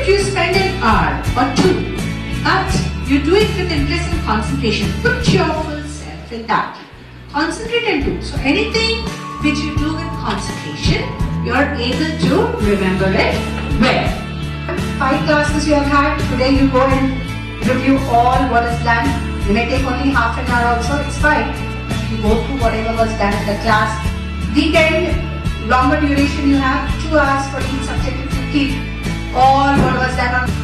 you spend an hour or two, but you do it with interest and concentration, put your full self in that. Concentrate and do. So anything which you do with concentration, you are able to remember it well. 5 classes you have had, today you go and review all what is done. You may take only half an hour also, it's fine. You go through whatever was done in the class. Weekend, longer duration you have, 2 hours for each subject if you keep all what was done on